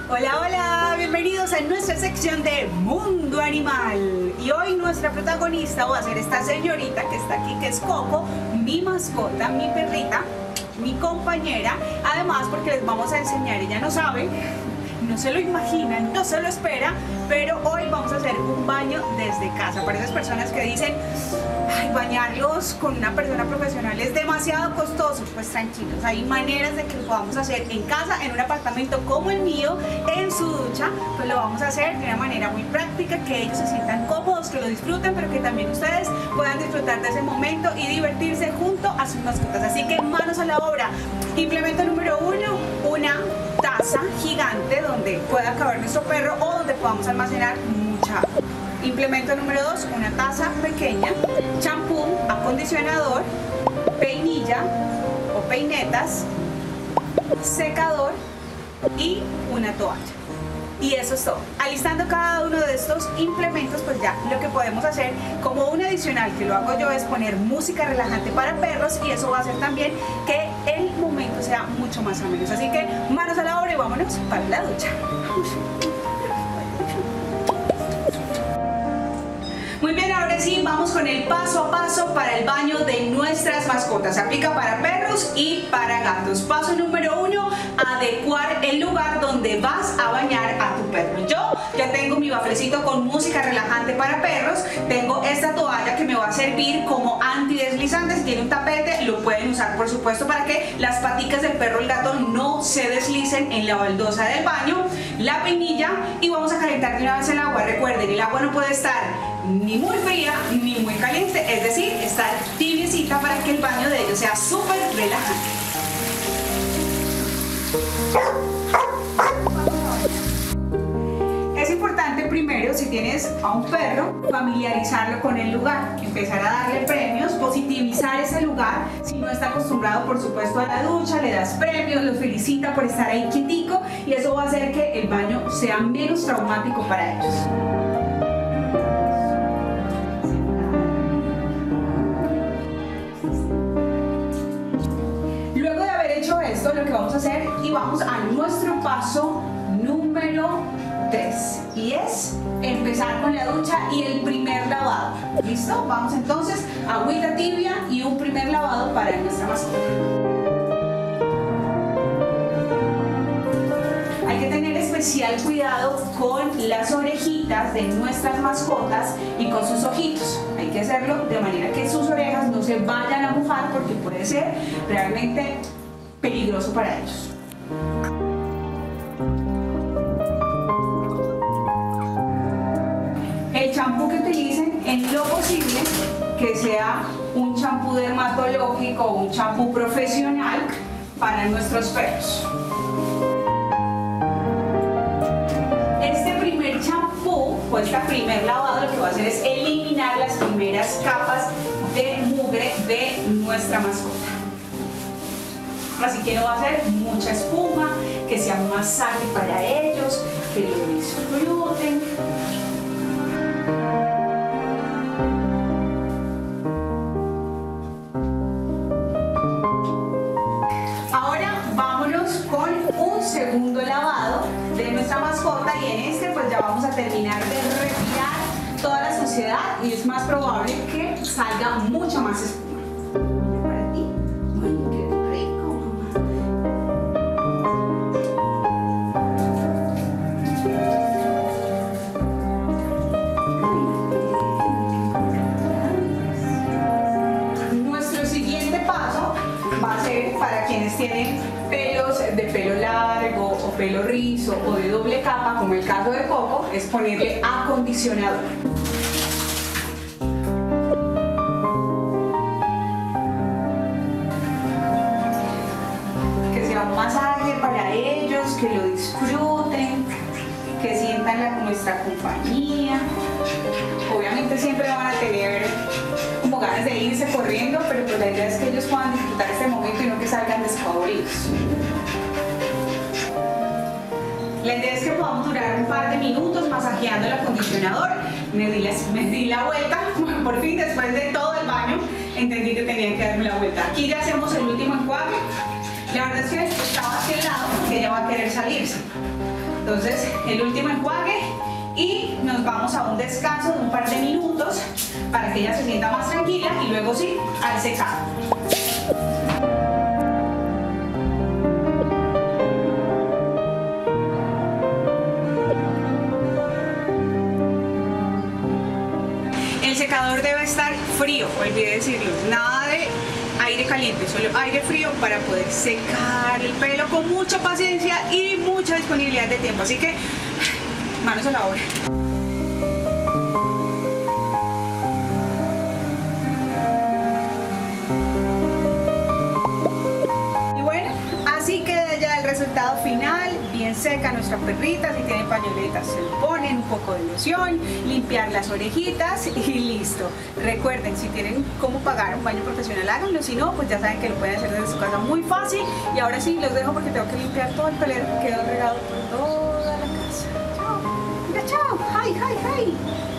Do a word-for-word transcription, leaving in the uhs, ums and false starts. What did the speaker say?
Hola, hola, bienvenidos a nuestra sección de Mundo Animal. Y hoy nuestra protagonista va a ser esta señorita que está aquí, que es Coco, mi mascota, mi perrita, mi compañera. Además, porque les vamos a enseñar, ella no sabe, no se lo imaginan, no se lo espera, pero hoy vamos a hacer un baño desde casa. Para esas personas que dicen, ay, bañarlos con una persona profesional es demasiado costoso, pues tranquilos, hay maneras de que lo podamos hacer en casa, en un apartamento como el mío, en su ducha, pues lo vamos a hacer de una manera muy práctica, que ellos se sientan cómodos, que lo disfruten, pero que también ustedes puedan disfrutar de ese momento y divertirse junto a sus mascotas. Así que manos a la obra. Implemento número uno, una taza gigante donde pueda caber nuestro perro o donde podamos almacenar mucha agua. Implemento número dos, una taza pequeña, champú, acondicionador, peinilla o peinetas, secador y una toalla. Y eso es todo. Alistando cada uno de estos implementos, pues ya lo que podemos hacer como un adicional, que lo hago yo, es poner música relajante para perros, y eso va a hacer también que el momento sea mucho más ameno. Así que manos a la obra y vámonos para la ducha. Muy bien, ahora sí, vamos con el paso a paso para el baño de nuestras mascotas. Se aplica para perros y para gatos. Paso número uno, adecuar el lugar donde vas a bañar a tu perro. Yo ya tengo mi baflecito con música relajante para perros. Tengo esta toalla que me va a servir como antideslizante. Si tiene un tapete, lo pueden usar, por supuesto, para que las paticas del perro o el gato no se deslicen en la baldosa del baño. La peinilla, y vamos a calentar de una vez el agua. Recuerden, el agua no puede estar ni muy fría ni muy caliente, es decir, estar tibiecita para que el baño de ellos sea súper relajante. Es importante primero, si tienes a un perro, familiarizarlo con el lugar, empezar a darle premios, positivizar ese lugar. Si no está acostumbrado, por supuesto, a la ducha, le das premios, lo felicita por estar ahí quietico, y eso va a hacer que el baño sea menos traumático para ellos. Esto es lo que vamos a hacer, y vamos a nuestro paso número tres, y es empezar con la ducha y el primer lavado. ¿Listo? Vamos entonces a agüita tibia y un primer lavado para nuestra mascota. Hay que tener especial cuidado con las orejitas de nuestras mascotas y con sus ojitos. Hay que hacerlo de manera que sus orejas no se vayan a mojar, porque puede ser realmente peligroso para ellos. El champú que utilicen, en lo posible, que sea un champú dermatológico o un champú profesional para nuestros perros. Este primer champú o este primer lavado lo que va a hacer es eliminar las primeras capas de mugre de nuestra mascota. Así que no va a ser mucha espuma, que sea un masaje para ellos, que lo disfruten. Ahora vámonos con un segundo lavado de nuestra mascota, y en este pues ya vamos a terminar de retirar toda la suciedad, y es más probable que salga mucha más espuma. Para quienes tienen pelos de pelo largo o pelo rizo o de doble capa, como el caso de Coco, es ponerle acondicionador. Que sea un masaje para ellos, que lo disfruten, que sientan la, nuestra compañía. Obviamente siempre van a tener como ganas de irse corriendo, pero pues la idea es que ellos puedan disfrutar este momento y no que salgan despavoridos. La idea es que podamos durar un par de minutos masajeando el acondicionador. Me di la, me di la vuelta, por fin, después de todo el baño, entendí que tenía que darme la vuelta. Aquí ya hacemos el último enjuague. La verdad es que estaba aquí al lado. que ella va a querer salirse. Entonces, el último enjuague y nos vamos a un descanso de un par de minutos para que ella se sienta más tranquila y luego sí, al secado. El secador debe estar frío, olvidé decirlo, nada de aire caliente, solo aire frío para poder secar el pelo con mucha paciencia y mucha disponibilidad de tiempo. Así que, manos a la obra. Y bueno, así queda ya el resultado final. Bien seca nuestra perrita, si tienen pañoletas se lo ponen, un poco de loción, limpiar las orejitas y listo. Recuerden, si tienen cómo pagar un baño profesional, háganlo, si no, pues ya saben que lo pueden hacer desde su casa muy fácil. Y ahora sí, los dejo porque tengo que limpiar todo el pelero que quedó regado por toda la casa. Chao, mira, chao, hi, hi, hi.